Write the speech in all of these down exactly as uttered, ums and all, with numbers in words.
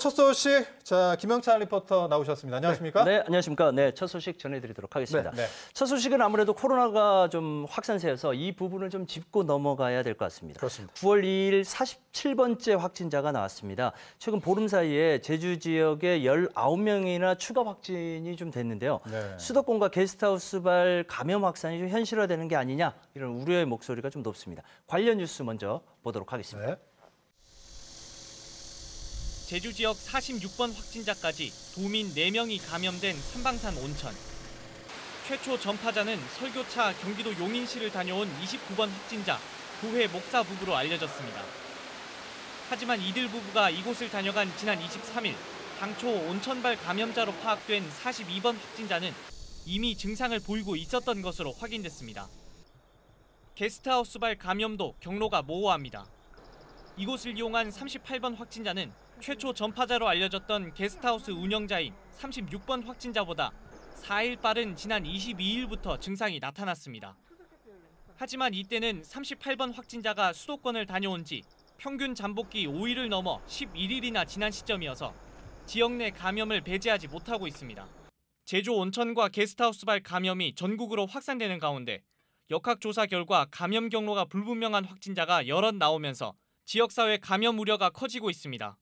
첫 소식, 자 김영찬 리포터 나오셨습니다. 안녕하십니까? 네, 네, 안녕하십니까? 네, 첫 소식 전해드리도록 하겠습니다. 네, 네. 첫 소식은 아무래도 코로나가 좀 확산세여서 이 부분을 좀 짚고 넘어가야 될 것 같습니다. 그렇습니다. 구월 이일 사십칠 번째 확진자가 나왔습니다. 최근 보름 사이에 제주 지역에 열아홉 명이나 추가 확진이 좀 됐는데요. 네. 수도권과 게스트하우스발 감염 확산이 좀 현실화되는 게 아니냐 이런 우려의 목소리가 좀 높습니다. 관련 뉴스 먼저 보도록 하겠습니다. 네. 제주 지역 사십육 번 확진자까지 도민 네 명이 감염된 삼방산 온천. 최초 전파자는 설교차 경기도 용인시를 다녀온 이십구 번 확진자 교회 목사 부부로 알려졌습니다. 하지만 이들 부부가 이곳을 다녀간 지난 이십삼 일 당초 온천발 감염자로 파악된 사십이 번 확진자는 이미 증상을 보이고 있었던 것으로 확인됐습니다. 게스트하우스발 감염도 경로가 모호합니다. 이곳을 이용한 삼십팔 번 확진자는 최초 전파자로 알려졌던 게스트하우스 운영자인 삼십육 번 확진자보다 사 일 빠른 지난 이십이 일부터 증상이 나타났습니다. 하지만 이때는 삼십팔 번 확진자가 수도권을 다녀온 지 평균 잠복기 오 일을 넘어 십일 일이나 지난 시점이어서 지역 내 감염을 배제하지 못하고 있습니다. 제주 온천과 게스트하우스발 감염이 전국으로 확산되는 가운데 역학조사 결과 감염 경로가 불분명한 확진자가 여럿 나오면서 지역사회 감염 우려가 커지고 있습니다.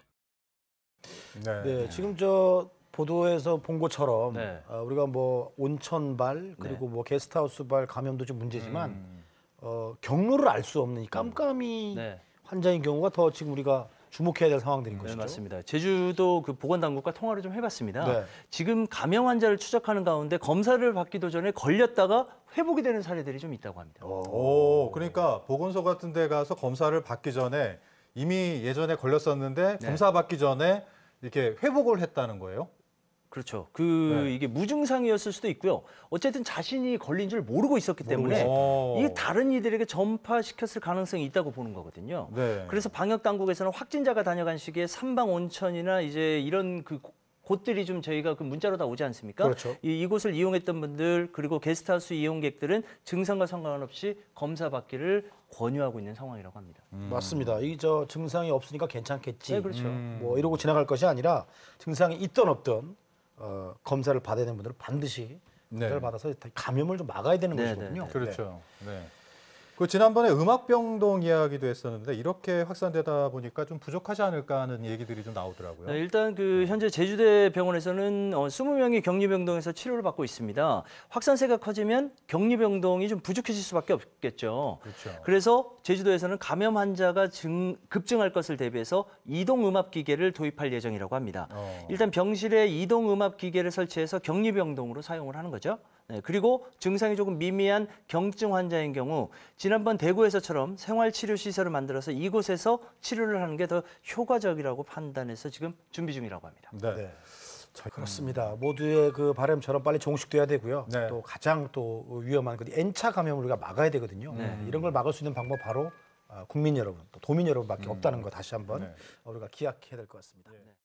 네, 네, 지금 저 보도에서 본 것처럼 네. 어, 우리가 뭐 온천발 그리고 네. 뭐 게스트하우스발 감염도 좀 문제지만 음. 어, 경로를 알 수 없는 이 깜깜이 네. 환자인 경우가 더 지금 우리가 주목해야 될 상황들인 네, 것이죠. 맞습니다. 제주도 그 보건당국과 통화를 좀 해봤습니다. 네. 지금 감염 환자를 추적하는 가운데 검사를 받기도 전에 걸렸다가 회복이 되는 사례들이 좀 있다고 합니다. 오, 그러니까 보건소 같은 데 가서 검사를 받기 전에 이미 예전에 걸렸었는데 네. 검사 받기 전에 이렇게 회복을 했다는 거예요? 그렇죠. 그 네. 이게 무증상이었을 수도 있고요. 어쨌든 자신이 걸린 줄 모르고 있었기 때문에 오. 이게 다른 이들에게 전파시켰을 가능성이 있다고 보는 거거든요. 네. 그래서 방역 당국에서는 확진자가 다녀간 시기에 삼방 온천이나 이제 이런 그 곳들이 좀 저희가 그 문자로 다 오지 않습니까? 그렇죠. 이, 이곳을 이용했던 분들 그리고 게스트하우스 이용객들은 증상과 상관없이 검사 받기를 권유하고 있는 상황이라고 합니다. 음. 맞습니다. 이 저 증상이 없으니까 괜찮겠지. 네, 그렇죠. 음. 뭐 이러고 지나갈 것이 아니라 증상이 있던 없던 어, 검사를 받아야 되는 분들은 반드시 네. 검사를 받아서 감염을 좀 막아야 되는 네, 것이거든요. 네, 네. 그렇죠. 네. 그 지난번에 음악병동 이야기도 했었는데 이렇게 확산되다 보니까 좀 부족하지 않을까 하는 얘기들이 좀 나오더라고요. 네, 일단 그 현재 제주대 병원에서는 어, 이십 명이 격리병동에서 치료를 받고 있습니다. 확산세가 커지면 격리병동이 좀 부족해질 수밖에 없겠죠. 그렇죠. 그래서 제주도에서는 감염 환자가 증, 급증할 것을 대비해서 이동음압기계를 도입할 예정이라고 합니다. 어. 일단 병실에 이동음압기계를 설치해서 격리병동으로 사용을 하는 거죠. 네, 그리고 증상이 조금 미미한 경증 환자인 경우 지난번 대구에서처럼 생활치료시설을 만들어서 이곳에서 치료를 하는 게 더 효과적이라고 판단해서 지금 준비 중이라고 합니다. 네. 네. 그렇습니다. 모두의 그 바람처럼 빨리 종식돼야 되고요. 네. 또 가장 또 위험한 그 N차 감염을 우리가 막아야 되거든요. 네. 이런 걸 막을 수 있는 방법 바로 국민 여러분, 또 도민 여러분밖에 음. 없다는 거 다시 한번 네. 우리가 기억해야 될 것 같습니다. 네.